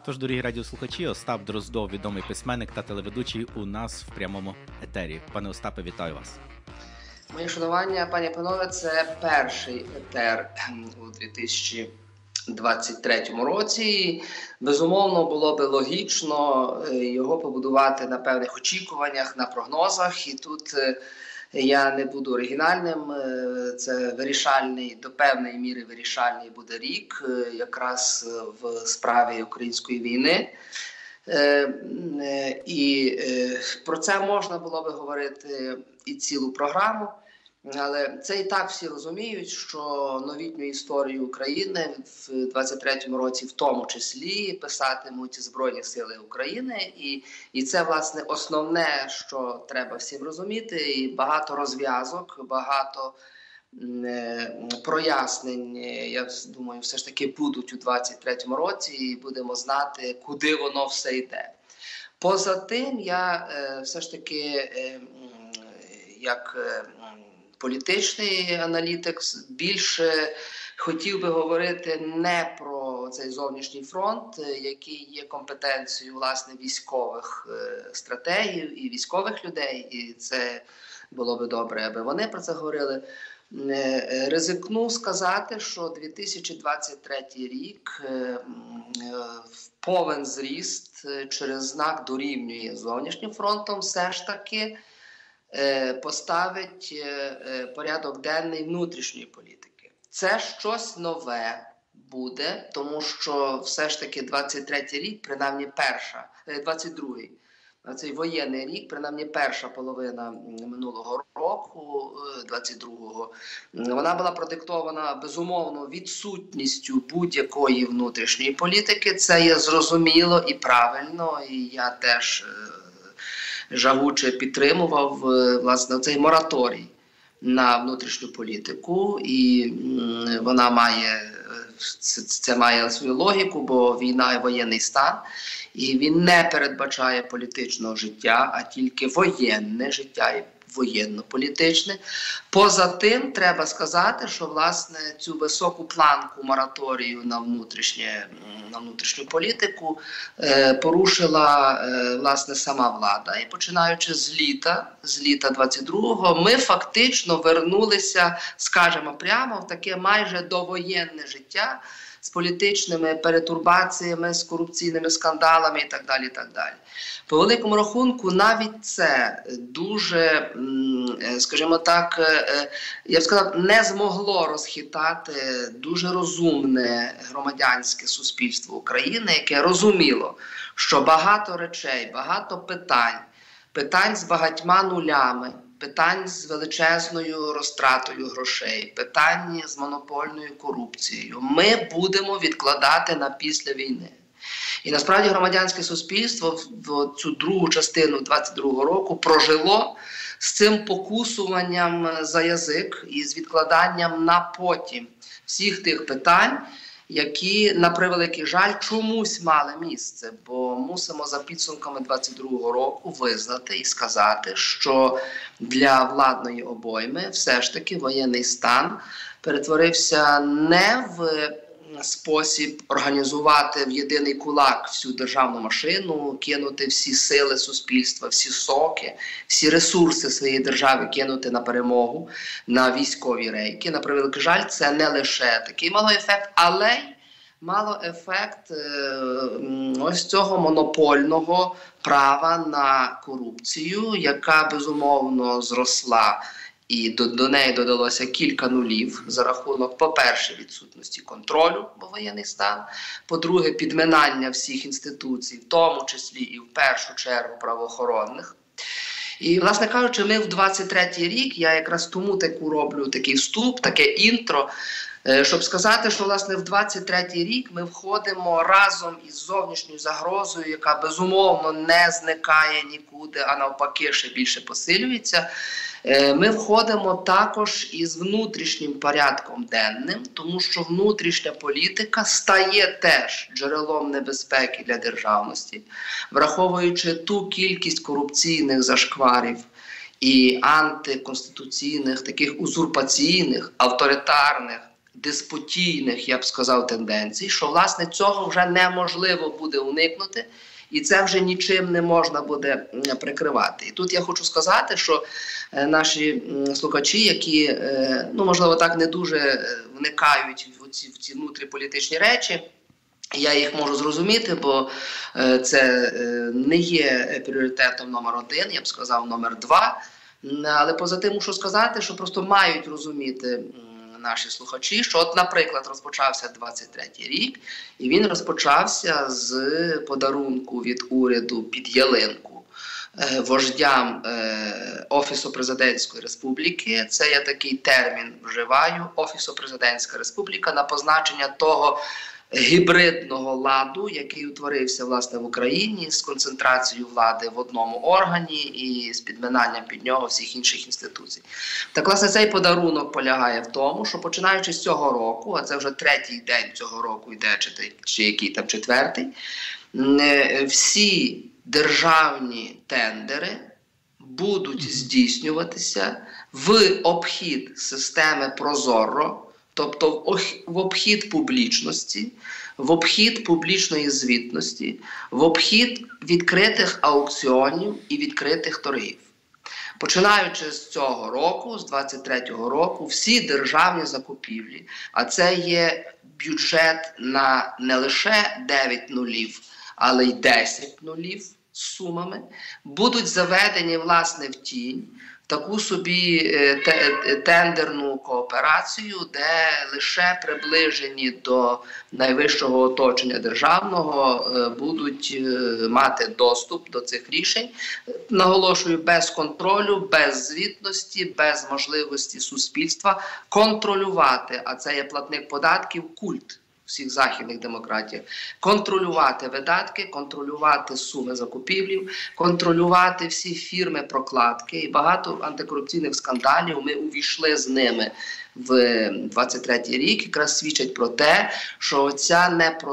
Тож, дорогі радіослухачі, Остап Дроздов, відомий письменник та телеведучий, у нас в прямому етері. Пане Остапе, вітаю вас. Мої шанування, пані панове, це перший етер у 2023 році. Безумовно, було би логічно його побудувати на певних очікуваннях, на прогнозах. І тут я не буду оригінальним, це вирішальний, до певної міри вирішальний буде рік, якраз в справі української війни. І про це можна було би говорити і цілу програму, але це і так всі розуміють, що новітню історію України в 23-му році в тому числі писатимуть Збройні Сили України. І це, власне, основне, що треба всім розуміти. І багато розв'язок, багато прояснень, я думаю, все ж таки будуть у 23-му році, і будемо знати, куди воно все йде. Поза тим, я все ж таки, як політичний аналітик, більше хотів би говорити не про цей зовнішній фронт, який є компетенцією, власне, військових стратегів і військових людей, і це було би добре, аби вони про це говорили. Ризикну сказати, що 2023 рік повен зріст через знак дорівнює зовнішнім фронтом, все ж таки поставить порядок денний внутрішньої політики. Це щось нове буде, тому що все ж таки 23-й рік, принаймні 22-й, цей воєнний рік, принаймні перша половина минулого року, 22-го, вона була продиктована, безумовно, відсутністю будь-якої внутрішньої політики. Це є зрозуміло і правильно, і я теж жагуче підтримував, власне, цей мораторій на внутрішню політику, і вона має, це має свою логіку, бо війна і воєнний стан, і він не передбачає політичного життя, а тільки воєнне життя і воєнно-політичне. Поза тим, треба сказати, що, власне, цю високу планку мораторію на внутрішню політику порушила, власне, сама влада. І починаючи з літа 22-го, ми фактично вернулися, скажемо прямо, в таке майже довоєнне життя з політичними перетурбаціями, з корупційними скандалами і так далі, і так далі. По великому рахунку, навіть це дуже, скажімо так, я б сказав, не змогло розхитати дуже розумне громадянське суспільство України, яке розуміло, що багато речей, багато питань з багатьма нулями, питань з величезною розтратою грошей, питань з монопольною корупцією ми будемо відкладати на після війни. І насправді громадянське суспільство в цю другу частину 22-го року прожило з цим покусуванням за язик і з відкладанням на потім всіх тих питань, які, на превеликий жаль, чомусь мали місце. Бо мусимо за підсумками 22-го року визнати і сказати, що для владної обойми все ж таки воєнний стан перетворився не в спосіб організувати в єдиний кулак всю державну машину, кинути всі сили суспільства, всі соки, всі ресурси своєї держави кинути на перемогу, на військові рейки. На превеликий жаль, це не лише такий мало ефект, але й мало ефект ось цього монопольного права на корупцію, яка безумовно зросла. І до неї додалося кілька нулів за рахунок, по-перше, відсутності контролю, бо воєнний стан, по-друге, підминання всіх інституцій, в тому числі і в першу чергу правоохоронних. І, власне кажучи, ми в 23-й рік, я якраз тому роблю такий вступ, таке інтро, щоб сказати, що, власне, в 23-й рік ми входимо разом із зовнішньою загрозою, яка, безумовно, не зникає нікуди, а навпаки, ще більше посилюється. Ми входимо також із внутрішнім порядком денним, тому що внутрішня політика стає теж джерелом небезпеки для державності, враховуючи ту кількість корупційних зашкварів і антиконституційних, таких узурпаційних, авторитарних деспотійних, я б сказав, тенденцій, що, власне, цього вже неможливо буде уникнути, і це вже нічим не можна буде прикривати. І тут я хочу сказати, що наші слухачі, які, можливо, так не дуже вникають в ці внутріполітичні речі, я їх можу зрозуміти, бо це не є пріоритетом номер 1, я б сказав, номер 2. Але поза тим мушу сказати, що просто мають розуміти наші слухачі, що от, наприклад, розпочався 23-й рік, і він розпочався з подарунку від уряду під ялинку вождям Офісу Президентської Республіки. Це я такий термін вживаю, Офісо-Президентська Республіка, на позначення того гібридного ладу, який утворився, власне, в Україні з концентрацією влади в одному органі і з підминанням під нього всіх інших інституцій. Так, власне, цей подарунок полягає в тому, що починаючи з цього року, а це вже 3-й день цього року йде, чи який там 4-й, всі державні тендери будуть здійснюватися в обхід системи ProZorro, тобто в обхід публічності, в обхід публічної звітності, в обхід відкритих аукціонів і відкритих торгів. Починаючи з цього року, з 23-го року, всі державні закупівлі, а це є бюджет на не лише 9 нулів, але й 10 нулів з сумами, будуть заведені, власне, в тінь, таку собі тендерну кооперацію, де лише приближені до найвищого оточення державного будуть мати доступ до цих рішень. Наголошую, без контролю, без звітності, без можливості суспільства контролювати, а це є платник податків, культ всіх західних демократій, контролювати видатки, контролювати суми закупівлів, контролювати всі фірми-прокладки. І багато антикорупційних скандалів ми увійшли з ними в 23-й рік, якраз свідчать про те, що ця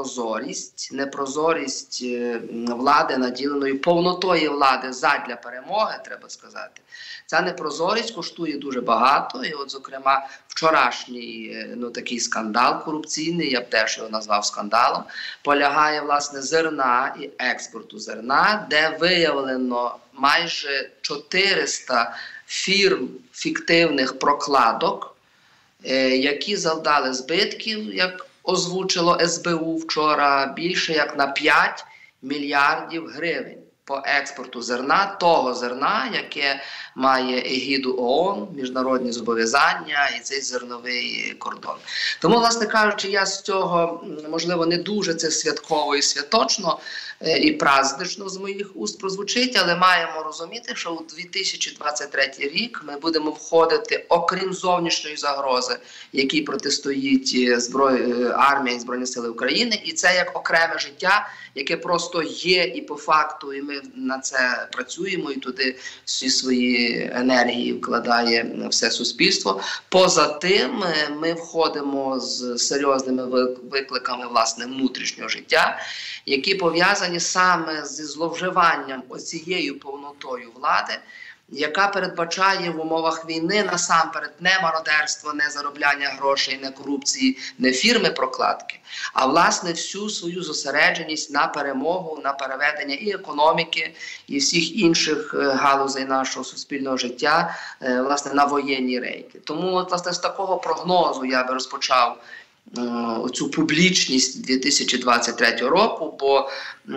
непрозорість влади, наділеної повнотою влади задля перемоги, треба сказати, ця непрозорість коштує дуже багато. І от, зокрема, вчорашній такий скандал корупційний, я б теж його назвав скандалом, полягає, власне, зерна і експорту зерна, де виявлено майже 400 фірм фіктивних прокладок, які завдали збитків, як озвучило СБУ вчора, більше як на 5 мільярдів гривень по експорту зерна, того зерна, яке має егіду ООН, міжнародні зобов'язання і цей зерновий кордон. Тому, власне кажучи, я з цього, можливо, не дуже це святково і святочно і празднично з моїх уст прозвучить, але маємо розуміти, що у 2023 рік ми будемо входити, окрім зовнішньої загрози, якій протистоїть армія і Збройні Сили України, і це як окреме життя, яке просто є і по факту, і ми на це працюємо, і туди всі свої енергії вкладає все суспільство. Поза тим, ми входимо з серйозними викликами, власне, внутрішнього життя, які пов'язані саме зі зловживанням оцією повнотою влади, яка передбачає в умовах війни насамперед не мародерство, не заробляння грошей, не корупції, не фірми-прокладки, а, власне, всю свою зосередженість на перемогу, на переведення і економіки, і всіх інших галузей нашого суспільного життя, власне, на воєнні рейки. Тому, власне, з такого прогнозу я би розпочав оцю публічність 2023 року, бо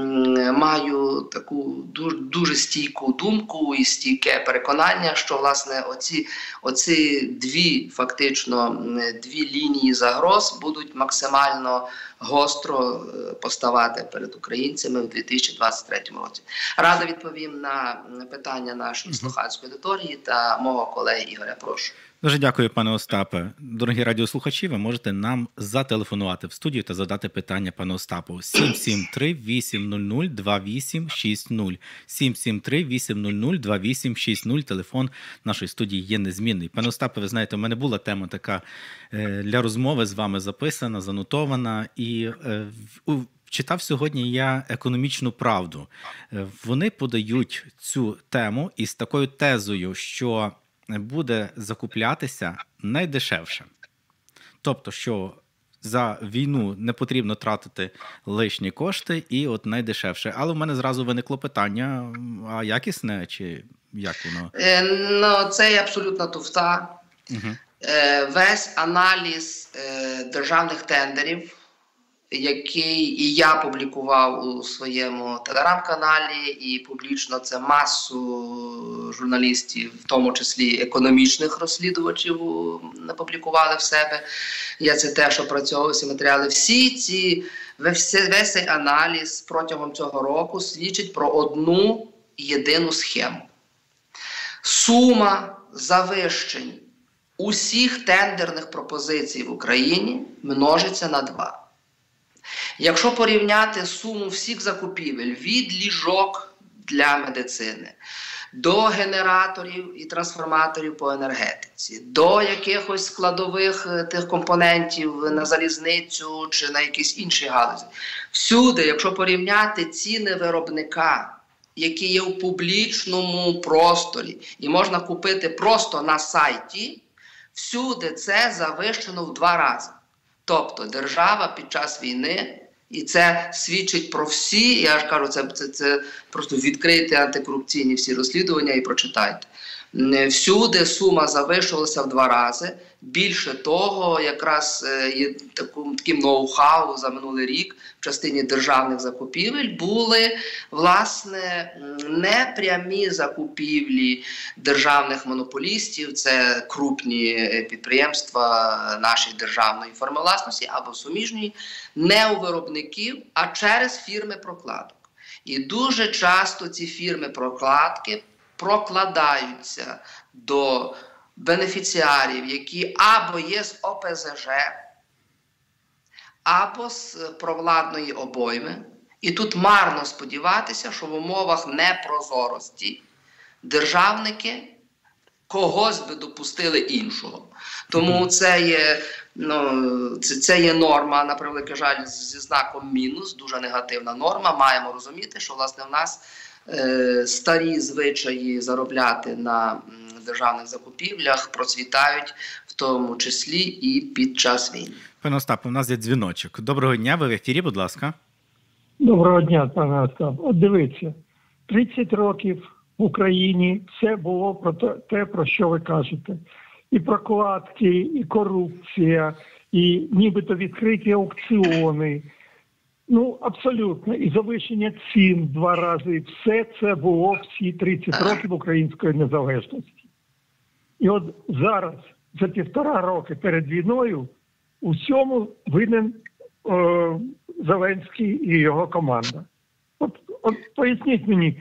маю таку дуже стійку думку і стійке переконання, що, власне, оці дві лінії загроз будуть максимально гостро поставати перед українцями в 2023 році. Радо відповім на питання нашої слухацької аудиторії та мого колеги Ігоря. Прошу. Дуже дякую, пане Остапе. Дорогі радіослухачі, ви можете нам зателефонувати в студію та задати питання пану Остапу. 773-800-2860. 773-800-2860. Телефон нашої студії є незмінний. Пане Остапе, ви знаєте, у мене була тема така для розмови з вами записана, занотована. І читав сьогодні я «Економічну правду». Вони подають цю тему із такою тезою, що буде закуплятися найдешевше. Тобто, що за війну не потрібно тратити лишні кошти і от найдешевше. Але в мене зразу виникло питання, а якісне чи як воно? Ну, це є абсолютна туфта. Угу. Весь аналіз державних тендерів, який і я публікував у своєму телеграм-каналі, і публічно це масу журналістів, в тому числі економічних розслідувачів, напублікували в себе. Я це теж опрацьовував ці матеріали. Весь цей аналіз протягом цього року свідчить про одну єдину схему. Сума завищень усіх тендерних пропозицій в Україні множиться на 2. Якщо порівняти суму всіх закупівель від ліжок для медицини, до генераторів і трансформаторів по енергетиці, до якихось складових тих компонентів на залізницю чи на якісь інші галузі, всюди, якщо порівняти ціни виробника, які є в публічному просторі і можна купити просто на сайті, всюди це завищено в 2 рази. Тобто держава під час війни, і це свідчить про всі, я ж кажу, це просто відкрийте антикорупційні всі розслідування і прочитайте. Всюди сума завищувалася в 2 рази. Більше того, якраз є таким ноу-хау за минулий рік в частині державних закупівель були, власне, непрямі закупівлі державних монополістів, це крупні підприємства нашої державної форми власності або суміжної, не у виробників, а через фірми прокладок. І дуже часто ці фірми прокладки прокладаються до бенефіціарів, які або є з ОПЗЖ, або з провладної обойми. І тут марно сподіватися, що в умовах непрозорості державники когось би допустили іншого. Тому це є норма, на превеликий жаль, зі знаком мінус, дуже негативна норма. Маємо розуміти, що, власне, в нас старі звичаї заробляти на державних закупівлях процвітають, в тому числі і під час війни. Пане Остапе, у нас є дзвіночок. Доброго дня, ви в ефірі, будь ласка. Доброго дня, пане Остап. От дивіться, 30 років в Україні все було про те, про що ви кажете. І прокладки, і корупція, і нібито відкриті аукціони. Ну, абсолютно. І завищення цін 2 рази. Все це було всі 30 років української незалежності. І от зараз, за 1,5 роки перед війною, у всьому винен Зеленський і його команда. От поясніть мені,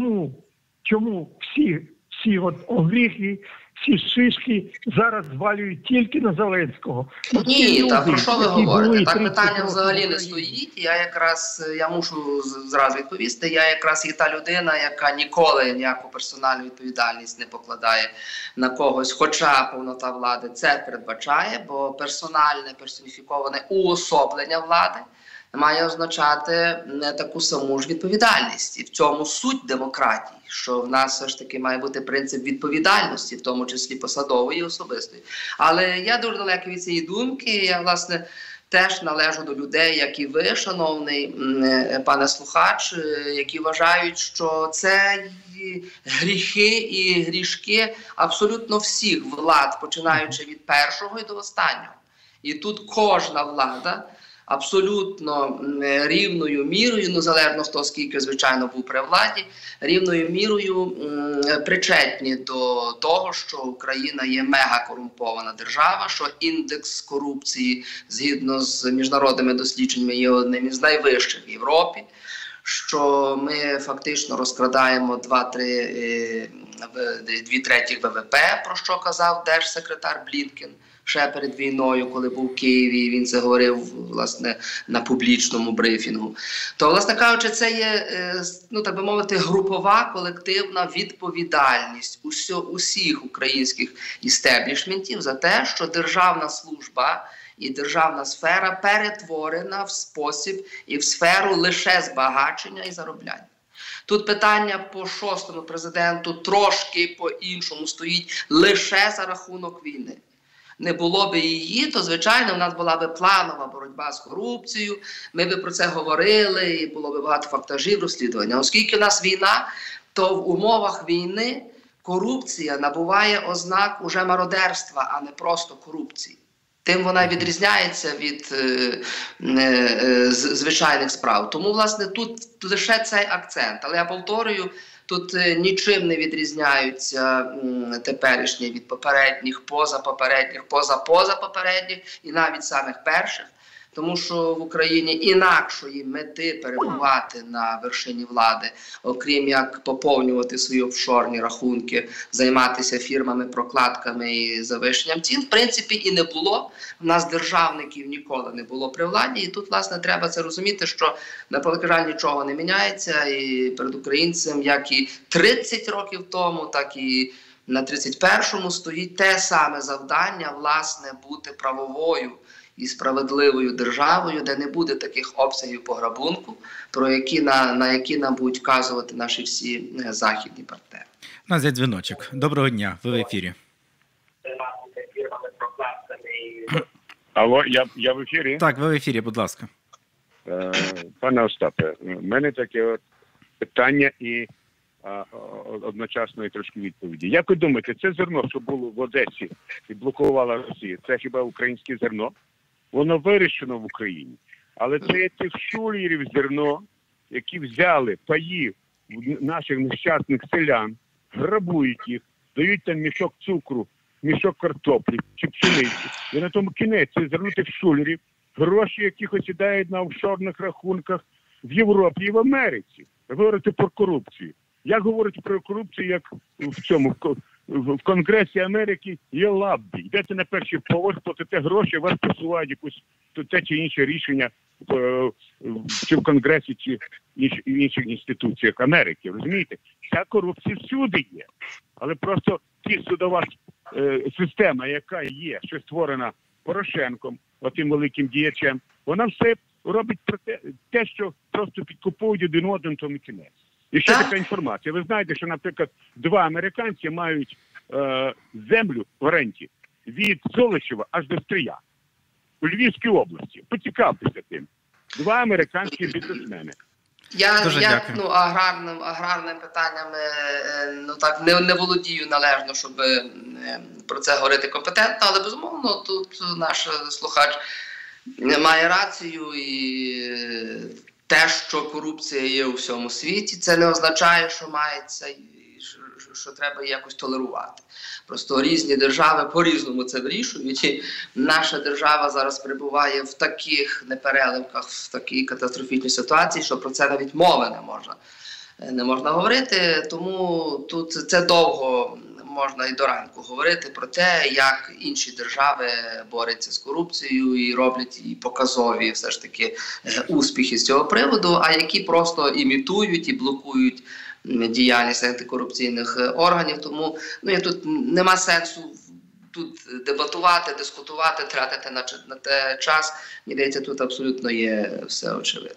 чому всі огріхи, всі шишки зараз звалюють тільки на Зеленського. Ні, так про що ви говорите? Так питання взагалі не стоїть. Я мушу зразу відповісти, я якраз є та людина, яка ніколи ніяку персональну відповідальність не покладає на когось, хоча повнота влади це передбачає, бо персональне, персоніфіковане уособлення влади має означати не таку саму ж відповідальність. І в цьому суть демократії, що в нас все ж таки має бути принцип відповідальності, в тому числі посадової і особистої. Але я дуже далекий від цієї думки, я, власне, теж належу до людей, як і ви, шановний пане слухач, які вважають, що це гріхи і грішки абсолютно всіх влад, починаючи від першого і до останнього. І тут кожна влада абсолютно рівною мірою, залежно хто скільки, звичайно, був при владі, рівною мірою причетні до того, що Україна є мегакорумпована держава, що індекс корупції, згідно з міжнародними дослідженнями, є одним із найвищих в Європі, що ми фактично розкрадаємо 2/3 ВВП, про що казав держсекретар Блінкен ще перед війною, коли був в Києві, він це говорив, власне, на публічному брифінгу. То, власне кажучи, це є, так би мовити, групова колективна відповідальність усіх українських істеблішментів за те, що державна служба і державна сфера перетворена в спосіб і в сферу лише збагачення і заробляння. Тут питання по 6-му президенту трошки по-іншому стоїть лише за рахунок війни. не було б її, то, звичайно, у нас була б планова боротьба з корупцією, ми б про це говорили, і було б багато фактажів, розслідування. Оскільки у нас війна, то в умовах війни корупція набуває ознак уже мародерства, а не просто корупції. Тим вона відрізняється від звичайних справ. Тому, власне, тут лише цей акцент. Але я повторюю, тут нічим не відрізняються теперішні від попередніх, позапопередніх, позапопередніх і навіть самих перших. Тому що в Україні інакшої мети перебувати на вершині влади, окрім як поповнювати свої офшорні рахунки, займатися фірмами-прокладками і завищенням цін, в принципі, і не було. У нас державників ніколи не було при владі. І тут, власне, треба це розуміти, що, на превеликий жаль, нічого не міняється. І перед українцем, як і 30 років тому, так і на 31-му стоїть те саме завдання, власне, бути правовою і справедливою державою, де не буде таких обсягів пограбунку, на які нам будуть вказувати наші всі західні партнери. У нас є дзвіночок. Доброго дня, ви в ефірі. Алло, я в ефірі? Так, ви в ефірі, будь ласка. Пане Остапе, в мене таке от питання і одночасно і трошки відповіді. Як ви думаєте, це зерно, що було в Одесі і блокувала Росія, це хіба українське зерно? Воно вирощено в Україні. Але це є тих шулерів зерно, які взяли паї наших нещасних селян, грабують їх, дають там мішок цукру, мішок картоплі чи пшениці. І на тому кінець це зерно тих шулерів, гроші яких осідають на офшорних рахунках в Європі і в Америці. Ви говорите про корупцію. Як говорити про корупцію, як в Конгресі Америки є лаббі. Йдете на перший поверх, платите гроші, вас посувають якусь те чи інше рішення чи в Конгресі, чи в інших інституціях Америки. Розумієте? Ця корупція всюди є. Але просто судова система, яка є, що створена Порошенком, отим великим діячем, вона все робить про те, що просто підкуповують один одним, тому кінець. І ще така інформація. Ви знаєте, що, наприклад, 2 американці мають землю в оренді від Золочева аж до Стрия у Львівській області. Поцікавтеся тим. 2 американські бізнесмени. Я аграрним питаннями не володію належно, щоб про це говорити компетентно, але, безумовно, тут наш слухач має рацію, і те, що корупція є у всьому світі, це не означає, що мається, що треба її якось толерувати. Просто різні держави по-різному це вирішують, і наша держава зараз перебуває в таких непереливках, в такій катастрофічній ситуації, що про це навіть мови не можна говорити, тому тут це довго можна і до ранку говорити про те, як інші держави борються з корупцією і роблять і показові все ж таки успіхи з цього приводу, а які просто імітують і блокують діяльність антикорупційних органів. Тому тут нема сенсу тут дебатувати, дискутувати, тратити на те час. Мені здається, тут абсолютно є все очевидно.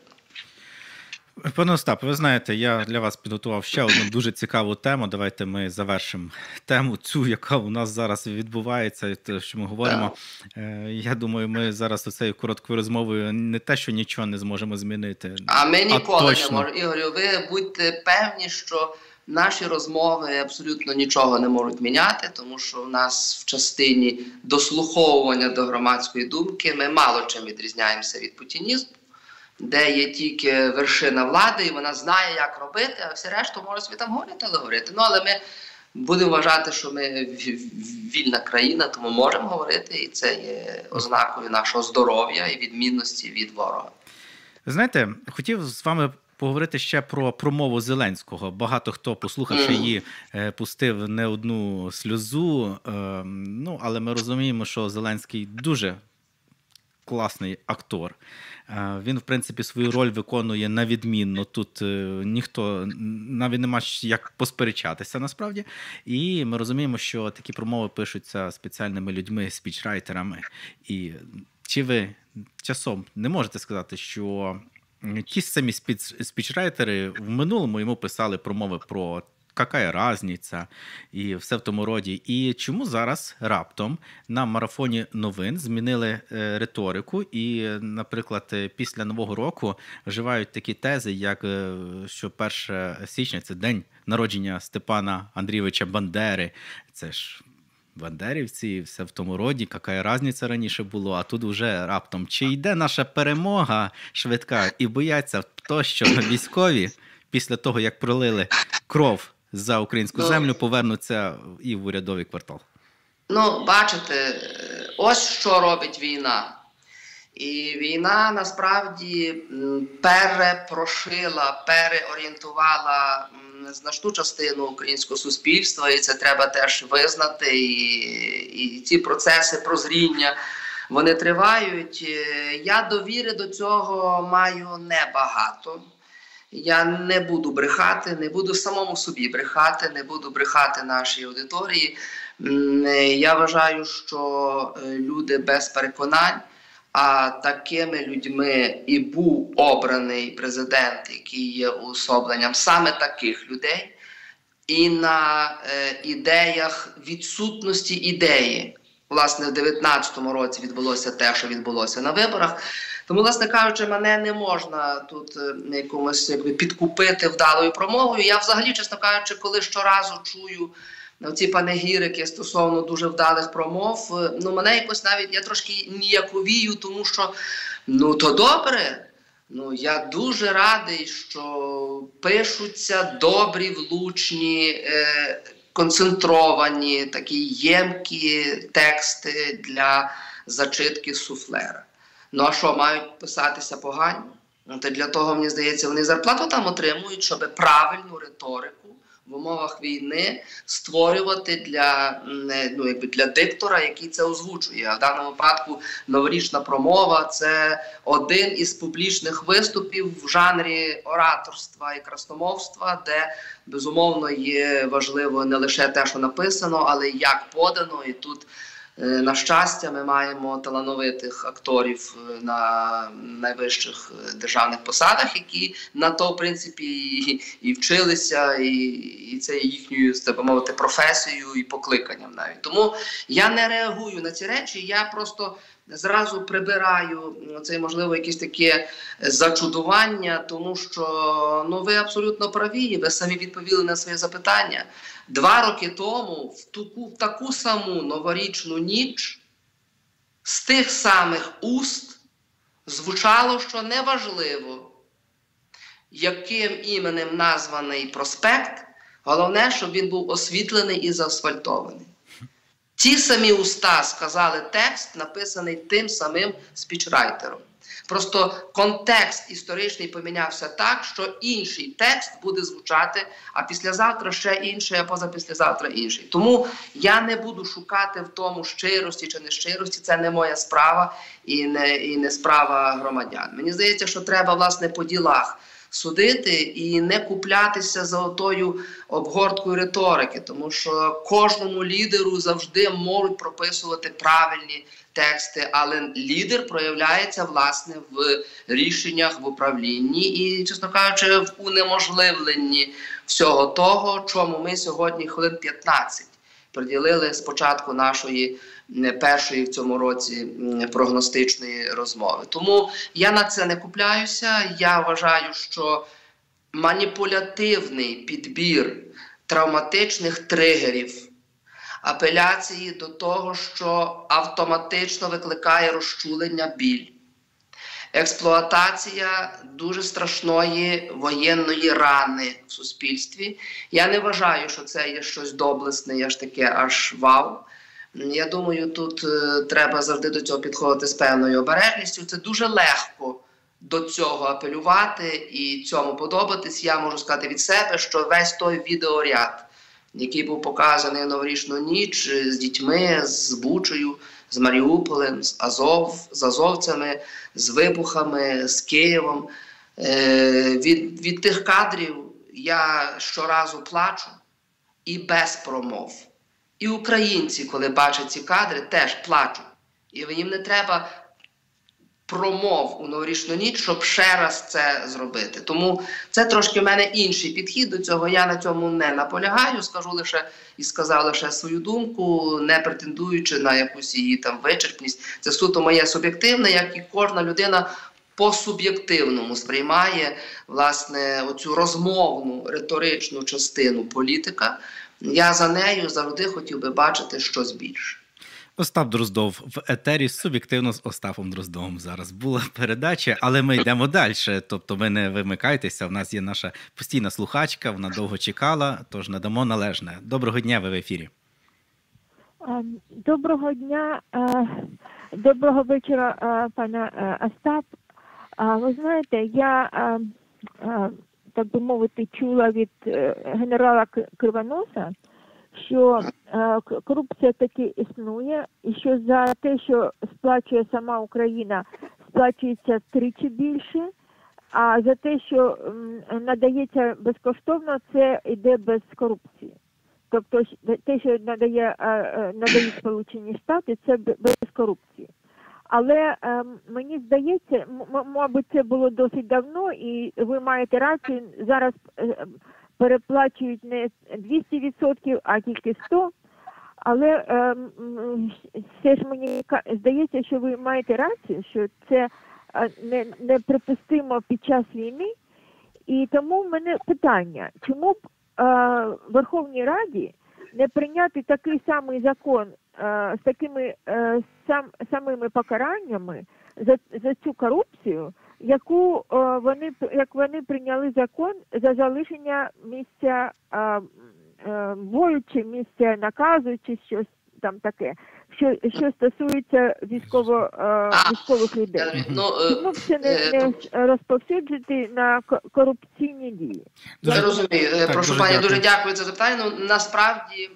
Пане Остапе, ви знаєте, я для вас підготував ще одну дуже цікаву тему. Давайте ми завершимо тему цю, яка у нас зараз відбувається, те, що ми говоримо. Я думаю, ми зараз цією короткою розмовою не те, що нічого не зможемо змінити. А ми ніколи точно не можемо. Ігорю, ви будьте певні, що наші розмови абсолютно нічого не можуть міняти, тому що в нас в частині дослуховування до громадської думки ми мало чим відрізняємося від путінізму, де є тільки вершина влади, і вона знає, як робити, а всі решту може собі там говорити. Але ми будемо вважати, що ми вільна країна, тому можемо говорити, і це є ознакою нашого здоров'я і відмінності від ворога. Знаєте, хотів з вами поговорити ще про промову Зеленського. Багато хто, послухавши її, пустив не одну сльозу, але ми розуміємо, що Зеленський дуже класний актор. Він, в принципі, свою роль виконує на відмінно. Тут ніхто, навіть нема як посперечатися, насправді. І ми розуміємо, що такі промови пишуться спеціальними людьми, спічрайтерами. І чи ви часом не можете сказати, що ті самі спічрайтери в минулому йому писали промови про «Какая разниця?» і все в тому роді. І чому зараз раптом на марафоні новин змінили риторику і, наприклад, після Нового року вживають такі тези, як що 1 січня – це день народження Степана Андрійовича Бандери. Це ж бандерівці, все в тому роді, яка разниця раніше було, а тут вже раптом. Чи йде наша перемога швидка і бояться то, що військові після того, як пролили кров за українську землю, повернуться і в урядовий квартал? Ну, бачите, ось що робить війна. І війна насправді перепрошила, переорієнтувала значну частину українського суспільства, і це треба теж визнати, і ці процеси прозріння, вони тривають. Я довіри до цього маю небагато. Я не буду брехати, не буду самому собі брехати, не буду брехати нашій аудиторії. Я вважаю, що люди без переконань, а такими людьми і був обраний президент, який є уособленням саме таких людей, і на ідеях відсутності ідеї. Власне, в 2019 році відбулося те, що відбулося на виборах. Тому, власне кажучи, мене не можна тут якомусь підкупити вдалою промовою. Я взагалі, чесно кажучи, коли щоразу чую ці панегірики стосовно дуже вдалих промов, мене якось навіть, я трошки ніяковію, тому що, то добре, я дуже радий, що пишуться добрі, влучні, концентровані, такі ємкі тексти для зачитки суфлера. А що, мають писатися погані? То для того, мені здається, вони зарплату там отримують, щоб правильну риторику в умовах війни створювати для диктора, який це озвучує. А в даному випадку новорічна промова – це один із публічних виступів в жанрі ораторства і красномовства, де, безумовно, є важливо не лише те, що написано, але й як подано. І тут, на щастя, ми маємо талановитих акторів на найвищих державних посадах, які на то, в принципі, і вчилися, і це є їхньою, так би мовити, професією і покликанням навіть. Тому я не реагую на ці речі, я просто зразу прибираю це, можливо, якесь таке зачудування, тому що, ви абсолютно праві, ви самі відповіли на своє запитання. 2 роки тому в таку саму новорічну ніч з тих самих уст звучало, що неважливо, яким іменем названий проспект, головне, щоб він був освітлений і заасфальтований. Ті самі уста сказали текст, написаний тим самим спічрайтером. Просто контекст історичний помінявся так, що інший текст буде звучати, а післязавтра ще інший, а позапіслязавтра інший. Тому я не буду шукати в тому щирості чи нещирості, це не моя справа і не справа громадян. Мені здається, що треба, власне, по ділах судити і не куплятися золотою обгорткою риторики, тому що кожному лідеру завжди можуть прописувати правильні тексти, але лідер проявляється, власне, в рішеннях, в управлінні і, чесно кажучи, в унеможливленні всього того, чому ми сьогодні хвилин 15 приділили з початку нашої першої в цьому році прогностичної розмови. Тому я на це не купляюся. Я вважаю, що маніпулятивний підбір травматичних тригерів, апеляції до того, що автоматично викликає розчулення, біль, експлуатація дуже страшної воєнної рани в суспільстві. Я не вважаю, що це є щось доблесне, аж вау. Я думаю, тут треба завжди до цього підходити з певною обережністю. Це дуже легко до цього апелювати і цьому подобатись. Я можу сказати від себе, що весь той відеоряд, який був показаний в новорічну ніч з дітьми, з Бучею, з Маріуполем, з азовцями, з вибухами, з Києвом. Від тих кадрів я щоразу плачу і без промов. І українці, коли бачать ці кадри, теж плачуть. І їм не треба промов у новорічну ніч, щоб ще раз це зробити. Тому це трошки в мене інший підхід до цього. Я на цьому не наполягаю, скажу лише і сказав лише свою думку, не претендуючи на якусь її там вичерпність. Це суто моє суб'єктивне, як і кожна людина по-суб'єктивному сприймає, власне, оцю розмовну, риторичну частину політика. Я за нею завжди хотів би бачити щось більше. Остап Дроздов в етері суб'єктивно з Остапом Дроздовим зараз була передача, але ми йдемо далі. Тобто ви не вимикайтеся, в нас є наша постійна слухачка, вона довго чекала, тож надамо належне. Доброго дня, ви в ефірі. Доброго дня, доброго вечора, пане Остап. Ви знаєте, я, так би мовити, чула від генерала Кривоноса, що корупція таки існує, і що за те, що сплачує сама Україна, сплачується втричі більше, а за те, що надається безкоштовно, це йде без корупції. Тобто те, що надають Сполучені Штати, це без корупції. Але мені здається, мабуть, це було досить давно, і ви маєте рацію, зараз переплачують не 200%, а тільки 100%. Але все ж мені здається, що ви маєте рацію, що це неприпустимо під час війни. І тому в мене питання, чому б Верховній Раді не прийняти такий самий закон з такими самими покараннями за цю корупцію, як вони прийняли закон за залишення місця бою, чи місця наказу, чи щось там таке, що стосується військових людей. Чому б це не розповсюджити на корупційні дії? Я розумію. Прошу, пані, дуже дякую за запитання. Насправді,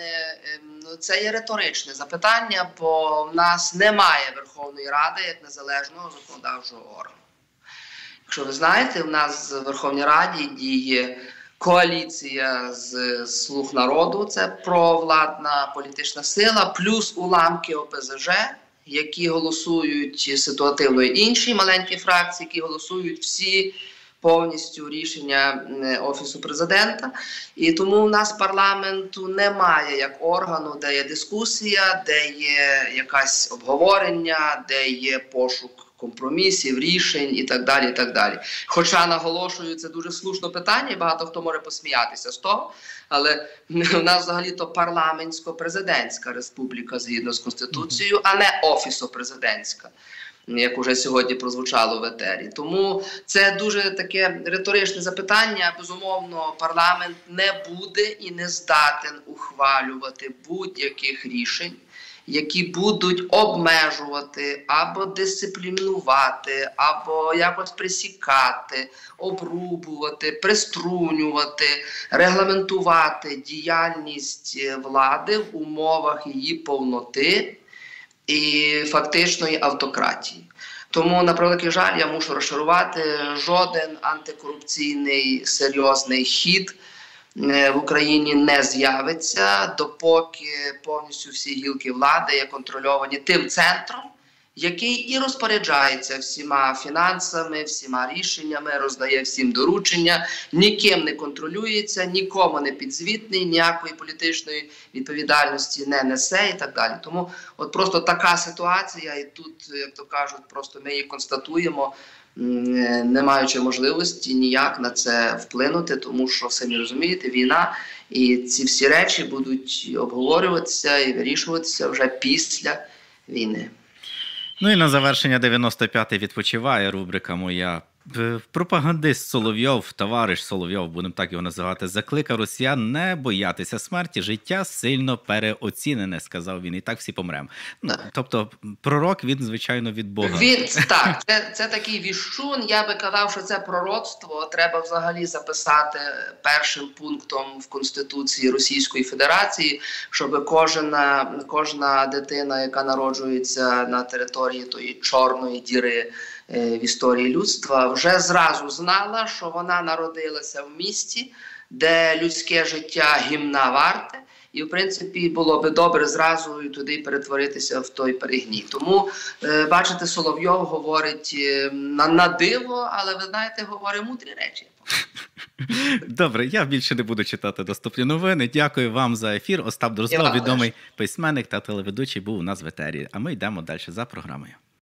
це є риторичне запитання, бо в нас немає Верховної Ради як незалежного законодавчого органу. Якщо ви знаєте, в нас в Верховній Раді діє коаліція з «Слуг народу», це провладна політична сила, плюс уламки ОПЗЖ, які голосують ситуативно інші маленькі фракції, які голосують всі повністю рішення Офісу Президента. І тому у нас парламенту немає як органу, де є дискусія, де є якесь обговорення, де є пошук компромісів, рішень і так далі, і так далі. Хоча, наголошую, це дуже слушне питання, і багато хто може посміятися з того, але у нас взагалі-то парламентсько-президентська республіка згідно з Конституцією, а не офісо-президентська, як уже сьогодні прозвучало в етері. Тому це дуже таке риторичне запитання. Безумовно, парламент не буде і не здатен ухвалювати будь-яких рішень, які будуть обмежувати, або дисциплінувати, або якось присікати, обрубувати, приструнювати, регламентувати діяльність влади в умовах її повноти і фактичної автократії. Тому, на превеликий жаль, я мушу розчарувати, жоден антикорупційний серйозний хід в Україні не з'явиться, допоки повністю всі гілки влади є контрольовані тим центром, який і розпоряджається всіма фінансами, всіма рішеннями, роздає всім доручення, ніким не контролюється, нікому не підзвітний, ніякої політичної відповідальності не несе і так далі. Тому от просто така ситуація, і тут, як то кажуть, просто ми її констатуємо, не маючи можливості ніяк на це вплинути, тому що, самі розумієте, війна, і ці всі речі будуть обговорюватися і вирішуватися вже після війни. Ну і на завершення 95-й відпочиває рубрика моя. Пропагандист Соловйов, товариш Соловйов, будемо так його називати, закликав росіян не боятися смерті. Життя сильно переоцінене, сказав він, і так всі помремо. Ну, тобто пророк, він, звичайно, від Бога. Так, це такий віщун. Я би казав, що це пророцтво треба взагалі записати першим пунктом в Конституції Російської Федерації, щоб кожна дитина, яка народжується на території тої чорної діри в історії людства, вже зразу знала, що вона народилася в місті, де людське життя гімна варте. І, в принципі, було би добре зразу і туди перетворитися в той перегній. Тому, бачите, Соловйов говорить на диво, але, ви знаєте, говорить мудрі речі. Добре, я більше не буду читати доступні новини. Дякую вам за ефір. Остап Дроздов, відомий письменник та телеведучий, був у нас в етері. А ми йдемо далі за програмою.